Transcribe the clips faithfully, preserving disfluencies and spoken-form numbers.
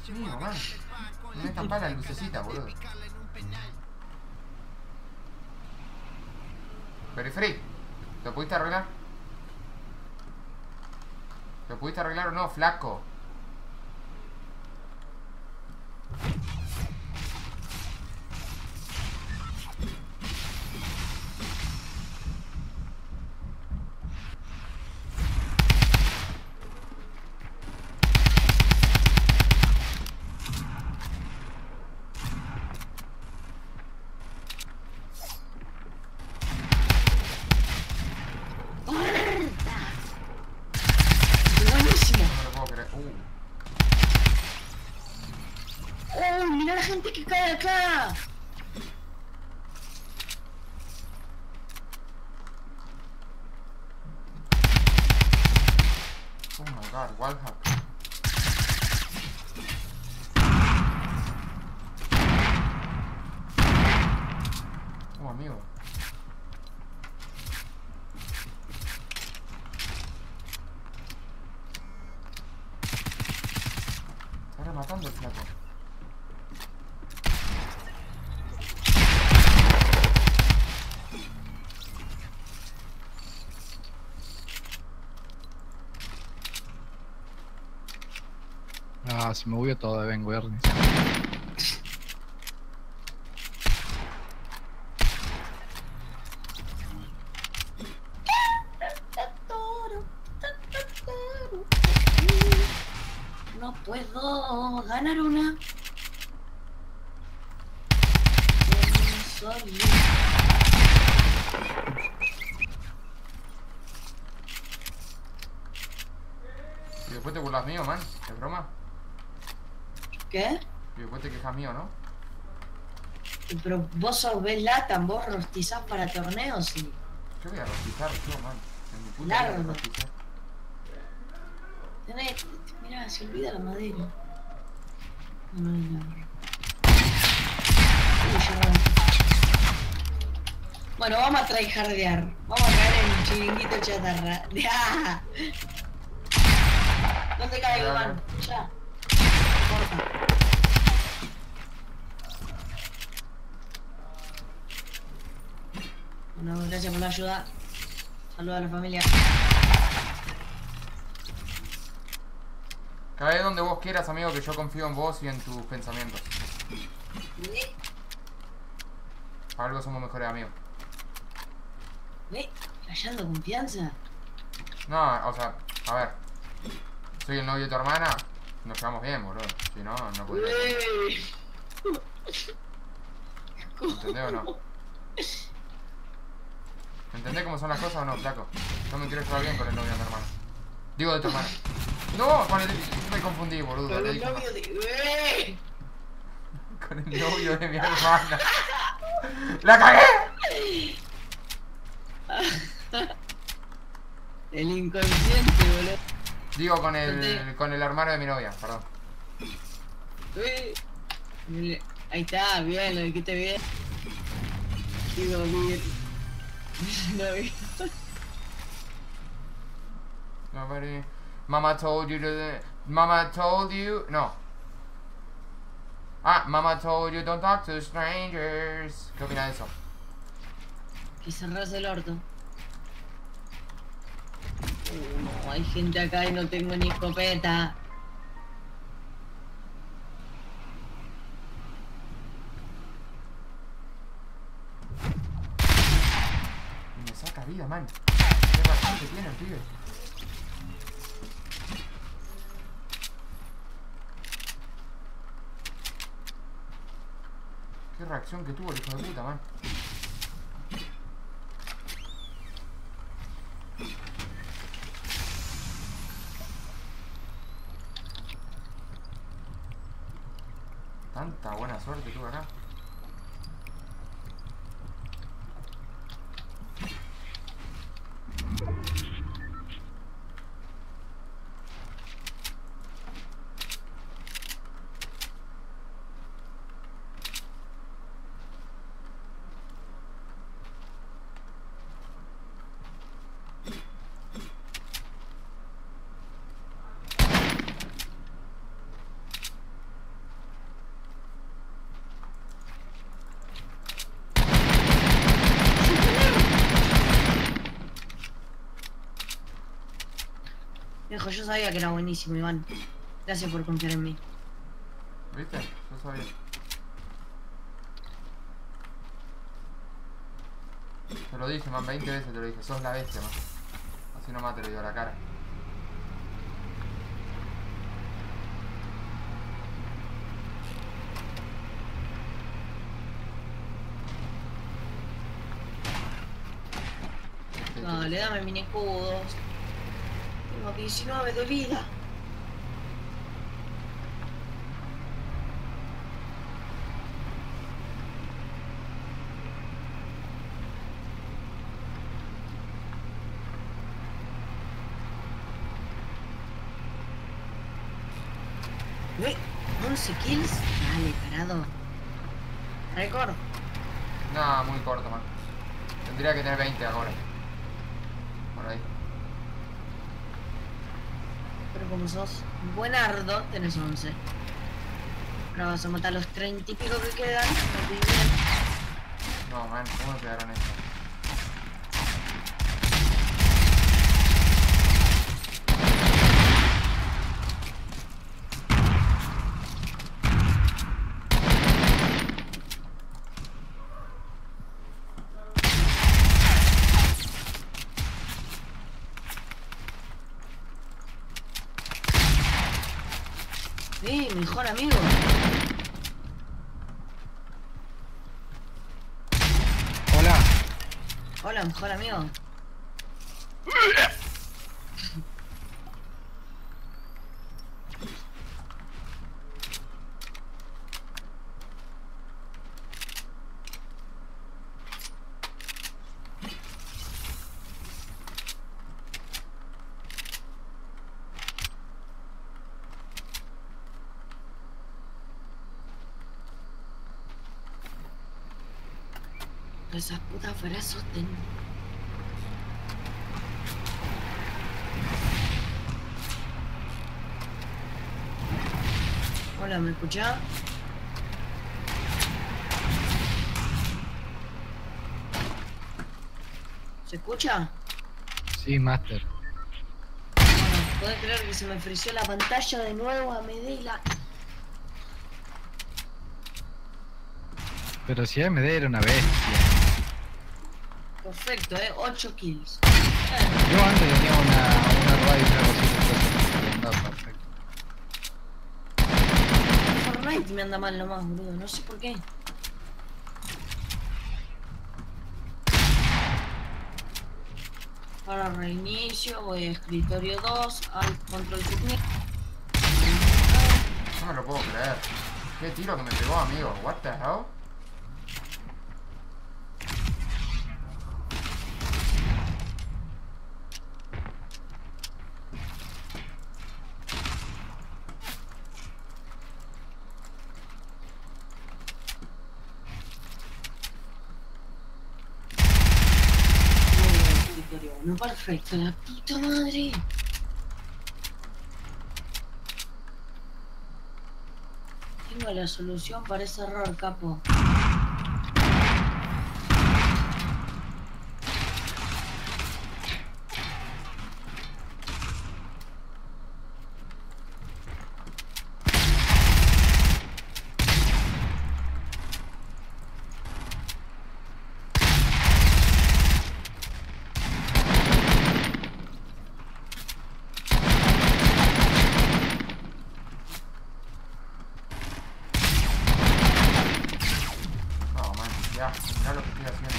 Mío, man. No me estampa la lucecita, boludo. Very free. ¿Lo pudiste arreglar? ¿Lo pudiste arreglar o no, flaco? Que cae acá. Oh my god, wallhack. Oh, amigo. Está rematando el flaco. Ah, se me movió todo de Ben Wernis. No puedo ganar una. Y después te burlas mío, man. ¿Es broma? ¿Qué? Y después te quejas mío, ¿no? Pero vos sos Latam, vos rostizás para torneos, sí. Yo voy a rostizar, yo, man. En mi puta Largo. vida rostizar. Tenés, mirá, se olvida la madera. No, no, no. Uy, ya va. Bueno, vamos a tryhardear. Vamos a caer en un chiringuito chatarra. ¡Ah! ¿Dónde caigo, man? Ya. Corta. Bueno, gracias por la ayuda. Saludos a la familia. Cae donde vos quieras, amigo, que yo confío en vos y en tus pensamientos. ¿Eh? Para algo somos mejores amigos. ¿Eh? ¿Flasheando confianza? No, o sea, a ver. Soy el novio de tu hermana. Nos llevamos bien, boludo. Si no, no podría. ¿Entendés o no? ¿Entendés cómo son las cosas o no, flaco? Yo me quiero llevar bien con el novio de tu hermana. Digo de tu hermana. No, con el... Me confundí, boludo. Con le el dije novio mal. de... Con el novio de mi hermana. ¡La cagué! El inconsciente, boludo. Digo con el... con el hermano de mi novia, perdón. Uy. Ahí está, bien, lo dijiste bien. Digo bien. No, bien. Nobody... Mama told you to... Mama told you... No. Ah, Mama told you don't talk to strangers. ¿Qué opinas de eso? Que cerrás el orto. Uh, no, hay gente acá y no tengo ni escopeta. Y me saca vida, man. Qué razón que tiene el pibe. Qué reacción que tuvo el hijo de puta, man. Tanta buena suerte tuve acá. viejo, yo sabía que era buenísimo, Iván. Gracias por confiar en mí. ¿Viste? Yo sabía. Te lo dije, man, veinte veces te lo dije. Sos la bestia, man. Así nomás te lo digo a la cara. Dale, dame mini escudos. Tengo diecinueve de vida. Uy, once kills. Dale, parado. Récord. No, muy corto, man. Tendría que tener veinte ahora. Por ahí. Pero como sos buenardo, tenés once. Ahora vas a matar los treinta y pico que quedan. No te bien. No, man, ¿cómo me pegaron esto? Sí, mejor amigo. Hola. Hola, mejor amigo. Esas putas brazos ten... Hola, ¿me escuchás? ¿Se escucha? Sí, Master. Bueno, ¿podés creer que se me frició la pantalla de nuevo a Medela? Pero si A M D era una bestia. Perfecto, eh, ocho kills. Yo antes tenía una, una radio y una cosita, entonces andaba perfecto. Fortnite me anda mal nomás, boludo, no sé por qué. Ahora reinicio, voy a escritorio dos, al control submit. No me lo puedo creer. Qué tiro que me pegó, amigo. What the hell? No, perfecto, la puta madre. Tengo la solución para ese error, capo. Ya, mirá lo que estoy haciendo.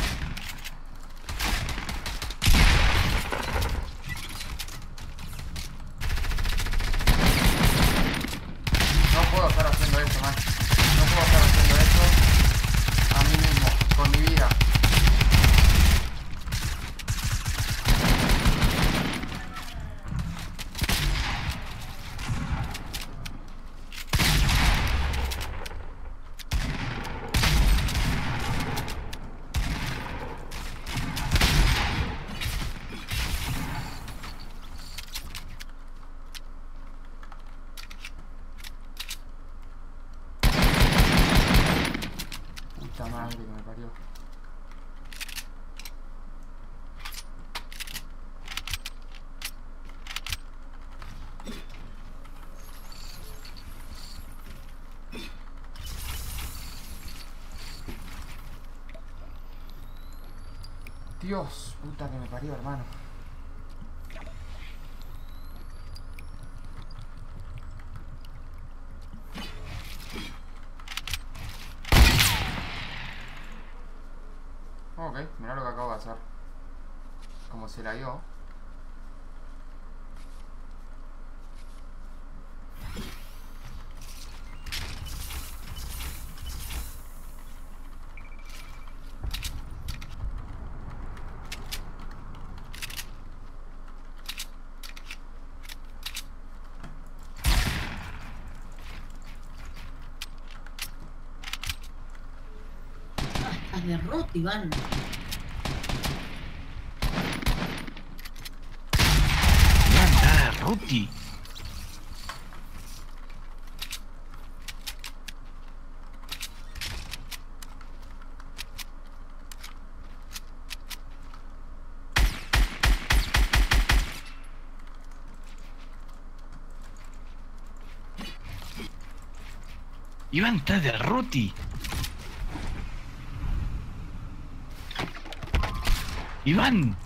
No puedo estar haciendo esto, man. No puedo estar haciendo esto a mí mismo, con mi vida. Puta madre que me parió. Dios, puta que me parió, hermano. Ok, mirá lo que acabo de hacer. Como se la dio. Estás de roto, Iván. Iván, nada, Ruti. Iván, está de Ruti. Iván.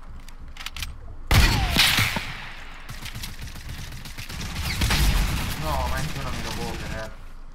No, man, yo no me lo puedo creer.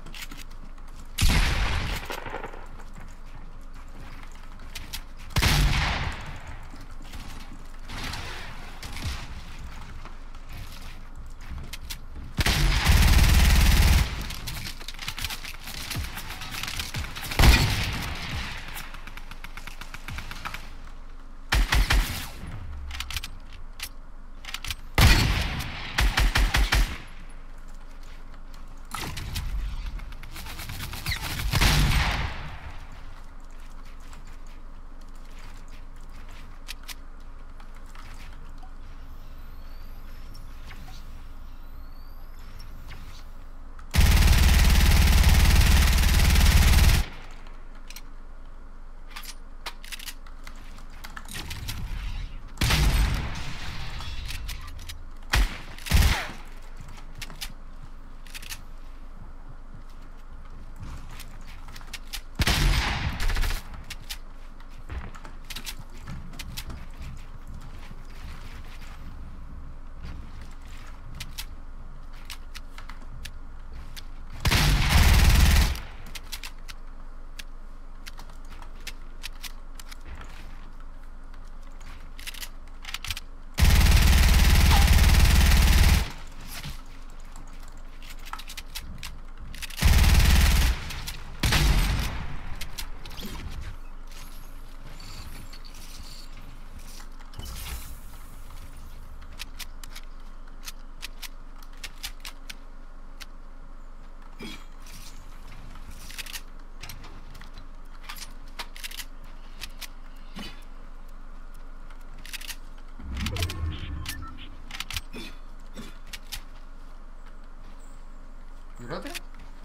¿Y el otro?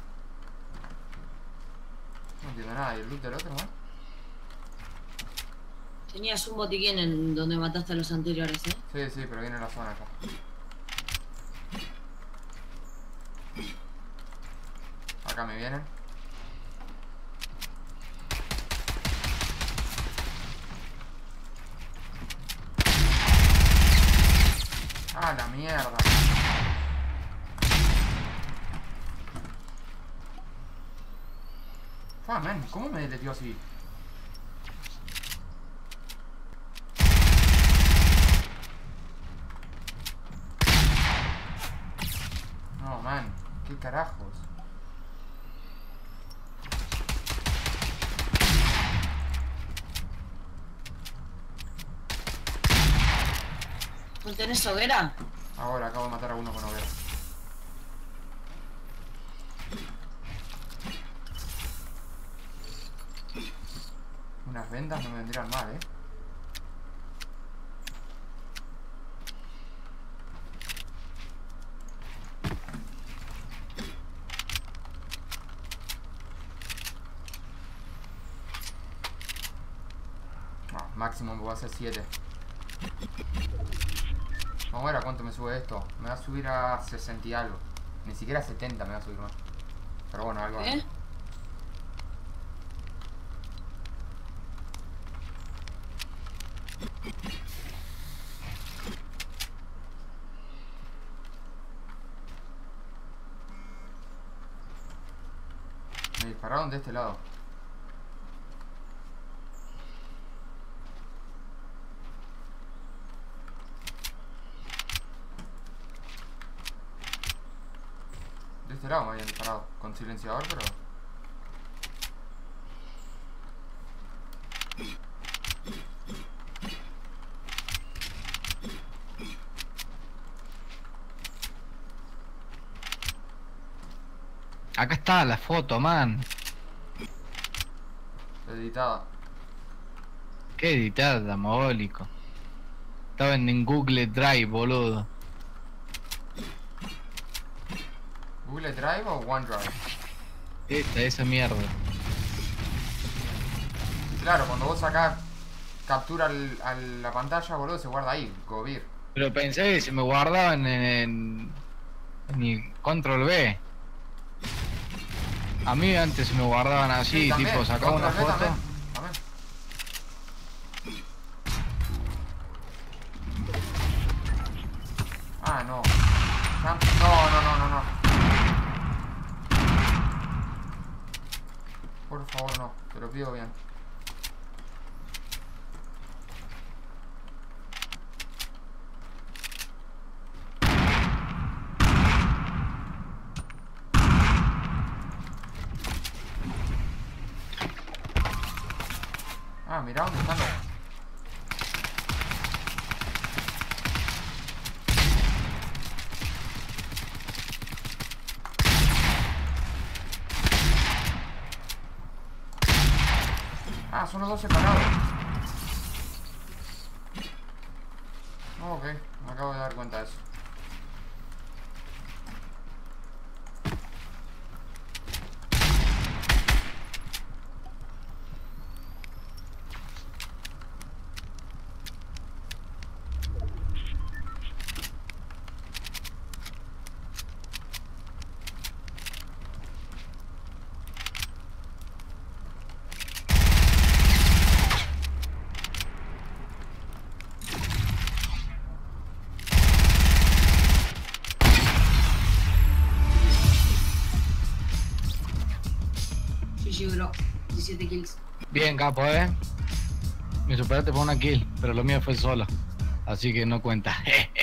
No entiendo nada. ¿Y el loot del otro, man? Tenías un botiquín en donde mataste a los anteriores, ¿eh? Sí, sí, pero viene en la zona acá. Acá me vienen. Ah, la mierda. Ah, man, ¿cómo me deleteó así? No, man, ¿qué carajos? ¿No tenés hoguera? Ahora acabo de matar a uno con hoguera. Unas vendas no me vendrían mal, eh. No, máximo me voy a hacer siete. Vamos a ver a cuánto me sube esto. Me va a subir a sesenta y algo. Ni siquiera a setenta me va a subir más. Pero bueno, algo. ¿Eh? dispararon de este lado. De este lado me habían disparado. Con silenciador, pero... Acá está la foto, man. editada. Qué editada, mogólico. Estaba en, en Google Drive, boludo. ¿Google Drive o OneDrive? Esta, esa mierda. Claro, cuando vos sacás captura al, a la pantalla, boludo, se guarda ahí, Govir. Pero pensé que se me guardaban en, en, en el control B. A mí antes se me guardaban así, Sí, también, tipo sacaba una control B foto. también, también. Ah, no. No, no, no, no, no. Por favor, no. Te lo pido bien. Ah, mirá dónde están los... Ah, son los dos separados. Oh, ok, me acabo de dar cuenta de eso. G G, bro. diecisiete kills. Bien, capo, eh. Me superaste por una kill, pero lo mío fue solo. Así que no cuenta.